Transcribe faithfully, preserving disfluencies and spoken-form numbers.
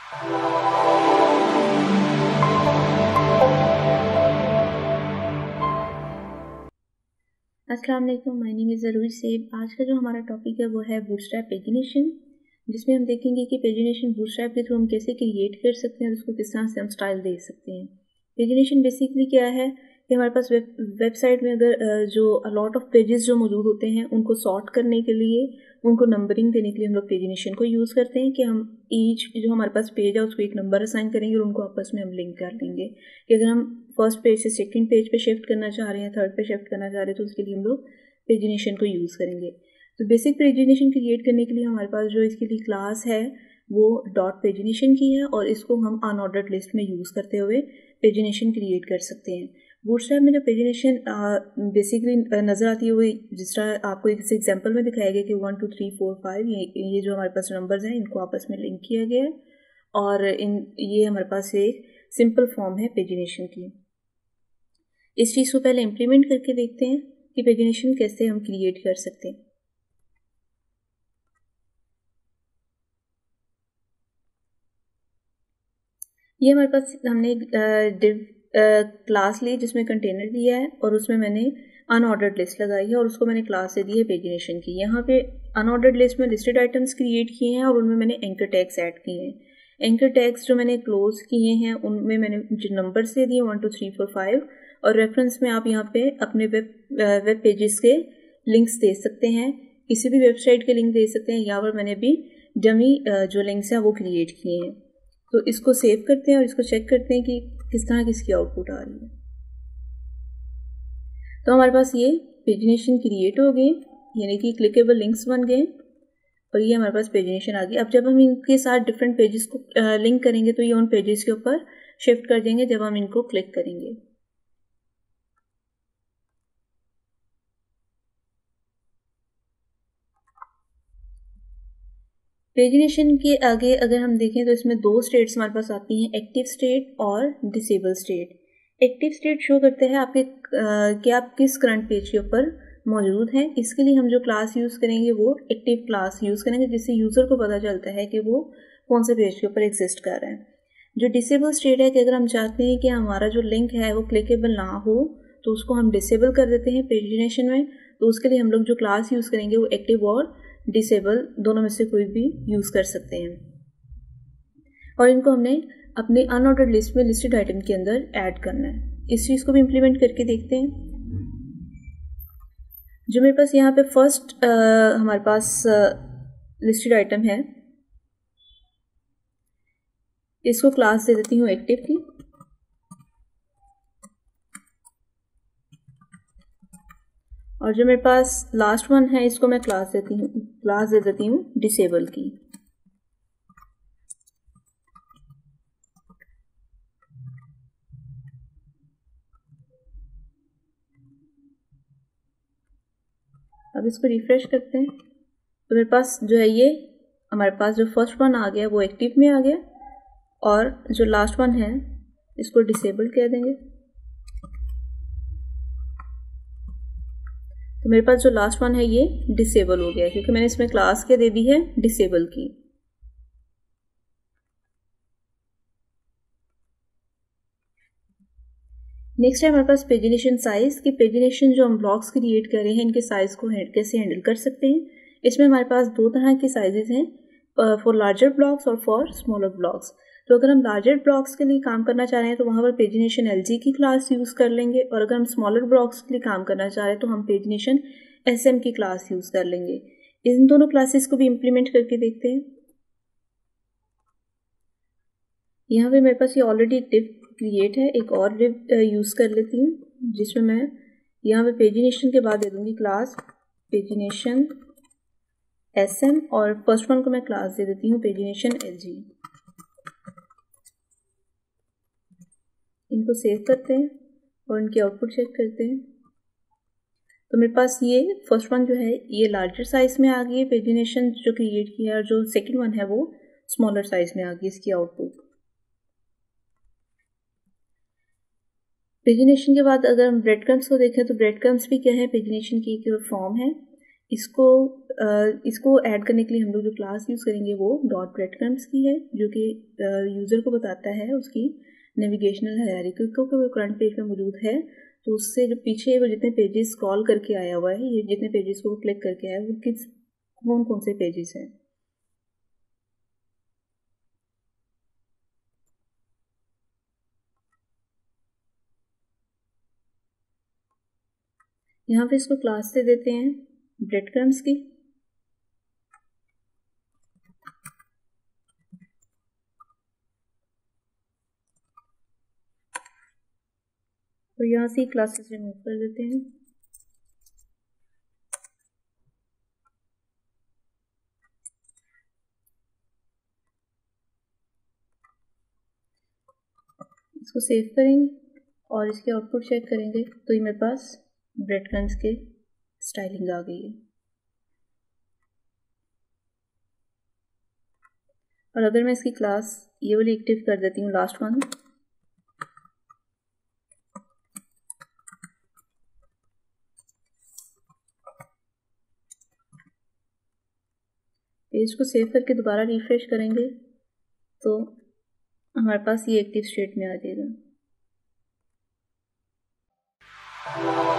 अस्सलाम वालेकुम, my name is अरूज सेब। आज का जो हमारा टॉपिक है वो है बूटस्ट्रैप पेजिनेशन, जिसमें हम देखेंगे कि पेजिनेशन बूटस्ट्रैप के थ्रू हम कैसे क्रिएट कर सकते हैं और उसको किस तरह से हम स्टाइल दे सकते हैं। पेजिनेशन बेसिकली क्या है कि हमारे पास वेब वेबसाइट में अगर जो अलॉट ऑफ पेजेस जो मौजूद होते हैं उनको सॉर्ट करने के लिए, उनको नंबरिंग देने के लिए हम लोग पेजिनेशन को यूज़ करते हैं कि हम ईच जो हमारे पास पेज है उसको एक नंबर असाइन करेंगे और उनको आपस में हम लिंक कर लेंगे कि अगर हम फर्स्ट पेज से सेकंड पेज पे शिफ्ट करना चाह रहे हैं, थर्ड पे शिफ्ट करना चाह रहे हैं, तो उसके लिए हम लोग पेजिनेशन को यूज़ करेंगे। तो बेसिक पेजिनेशन क्रिएट करने के लिए हमारे पास जो इसके लिए क्लास है वो डॉट पेजिनेशन की है और इसको हम अनऑर्डर्ड लिस्ट में यूज़ करते हुए पेजिनेशन क्रिएट कर सकते हैं। बूटस्ट्रैप में जो पेजिनेशन बेसिकली नज़र आती है वो जिस तरह आपको एक एग्जांपल में दिखाया गया कि one two three four five ये ये जो हमारे पास नंबर्स हैं इनको आपस में लिंक किया गया है और इन ये हमारे पास एक सिंपल फॉर्म है पेजिनेशन की। इस चीज़ को पहले इम्प्लीमेंट करके देखते हैं कि पेजिनेशन कैसे हम क्रिएट कर सकते हैं। ये हमारे पास हमने डिव क्लास ली जिसमें कंटेनर दिया है और उसमें मैंने अनऑर्डर्ड लिस्ट लगाई है और उसको मैंने क्लास से दी है पेजिनेशन की। यहाँ पे अनऑर्डर्ड लिस्ट में लिस्टेड आइटम्स क्रिएट किए हैं और उनमें मैंने एंकर टैग्स ऐड किए हैं। एंकर टैग्स जो मैंने क्लोज किए हैं उनमें मैंने जो नंबर्स दे दिए one two three four five और रेफरेंस में आप यहाँ पे अपने वेब वेब पेजेस के लिंक्स दे सकते हैं, किसी भी वेबसाइट के लिंक दे सकते हैं। यहाँ पर मैंने भी डमी जो लिंक्स हैं वो क्रिएट किए हैं। तो इसको सेव करते हैं और इसको चेक करते हैं कि किस तरह की इसकी आउटपुट आ रही है। तो हमारे पास ये पेजिनेशन क्रिएट हो गए, यानी कि क्लिकेबल लिंक्स बन गए और ये हमारे पास पेजिनेशन आ गई। अब जब हम इनके साथ डिफरेंट पेजेस को लिंक करेंगे तो ये उन पेजेस के ऊपर शिफ्ट कर देंगे जब हम इनको क्लिक करेंगे। पेजिनेशन के आगे अगर हम देखें तो इसमें दो स्टेट्स हमारे पास आती हैं, एक्टिव स्टेट और disable state. Active state show करते हैं आपके कि आप किस करंट पेज के ऊपर मौजूद हैं। इसके लिए हम जो क्लास यूज़ करेंगे वो एक्टिव क्लास यूज़ करेंगे जिससे यूज़र को पता चलता है कि वो कौन से पेज के ऊपर एग्जिस्ट कर रहा है। जो डिसेबल स्टेट है कि अगर हम चाहते हैं कि हमारा जो लिंक है वो क्लिकेबल ना हो तो उसको हम डिसेबल कर देते हैं पेजिनेशन में। तो उसके लिए हम लोग जो क्लास यूज़ करेंगे वो एक्टिव और डिसेबल दोनों में से कोई भी यूज़ कर सकते हैं और इनको हमने अपने अनऑर्डर्ड लिस्ट में लिस्टेड आइटम के अंदर ऐड करना है। इस चीज़ को भी इम्प्लीमेंट करके देखते हैं। जो मेरे पास यहाँ पे फर्स्ट हमारे पास लिस्टेड आइटम है इसको क्लास दे देती हूँ एक्टिव की और जो मेरे पास लास्ट वन है इसको मैं क्लास देती हूँ क्लास दे देती हूँ डिसेबल की। अब इसको रिफ्रेश करते हैं तो मेरे पास जो है ये हमारे पास जो फर्स्ट वन आ गया वो एक्टिव में आ गया और जो लास्ट वन है इसको डिसेबल कह देंगे। तो मेरे पास जो लास्ट वन है ये डिसेबल हो गया क्योंकि मैंने इसमें क्लास के दे दी है डिसेबल की। नेक्स्ट है हमारे पास पेजिनेशन साइज की। पेजिनेशन जो हम ब्लॉक्स क्रिएट कर रहे हैं इनके साइज को कैसे हैंडल कर सकते हैं। इसमें हमारे पास दो तरह के साइजेस हैं, फॉर लार्जर ब्लॉक्स और फॉर स्मॉलर ब्लॉक्स। तो अगर हम लार्जर ब्लॉक्स के लिए काम करना चाह रहे हैं तो वहाँ पर पेजिनेशन एलजी की क्लास यूज़ कर लेंगे और अगर हम स्मॉलर ब्लॉक्स के लिए काम करना चाह रहे हैं तो हम पेजिनेशन एसएम की क्लास यूज़ कर लेंगे। इन दोनों क्लासेस को भी इम्प्लीमेंट करके देखते हैं। यहाँ पे मेरे पास ये ऑलरेडी एक डिव क्रिएट है, एक और डिव यूज़ कर लेती हूँ जिसमें मैं यहाँ पे पेजिनेशन के बाद दे दूँगी क्लास पेजिनेशन एसएम और फर्स्ट वन को मैं क्लास दे देती हूँ पेजिनेशन एलजी। इनको सेव करते हैं और इनकी आउटपुट चेक करते हैं। तो मेरे पास ये फर्स्ट वन जो है ये लार्जर साइज में आ गई है पेजिनेशन जो क्रिएट किया है और जो सेकंड वन है वो स्मॉलर साइज में आ गई इसकी आउटपुट। पेजिनेशन के बाद अगर हम ब्रेड क्रम्स को देखें तो ब्रेड क्रम्स भी क्या है पेजिनेशन की एक फॉर्म है। इसको इसको ऐड करने के लिए हम लोग जो क्लास यूज़ करेंगे वो डॉट ब्रेडक्रम्स की है, जो कि यूज़र को बताता है उसकी नेविगेशनल हायरार्की को कि वो करंट पेज पे मौजूद है। तो उससे जो पीछे वो जितने पेजेस स्क्रॉल करके आया हुआ है, ये जितने पेजेस को क्लिक करके आया है वो किस कौन कौन से पेजेस हैं। यहाँ पे इसको क्लास से देते हैं ब्रेडक्रम्स की। और यहाँ से क्लासेस रिमूव कर देते हैं। इसको सेव करेंगे और इसके आउटपुट चेक करेंगे तो ये मेरे पास ब्रेडक्रम्स के स्टाइलिंग आ गई है। और अगर मैं इसकी क्लास ये वाली एक्टिव कर देती हूँ, लास्ट वन, पेज को सेव करके दोबारा रिफ्रेश करेंगे तो हमारे पास ये एक्टिव स्टेट में आ जाएगा।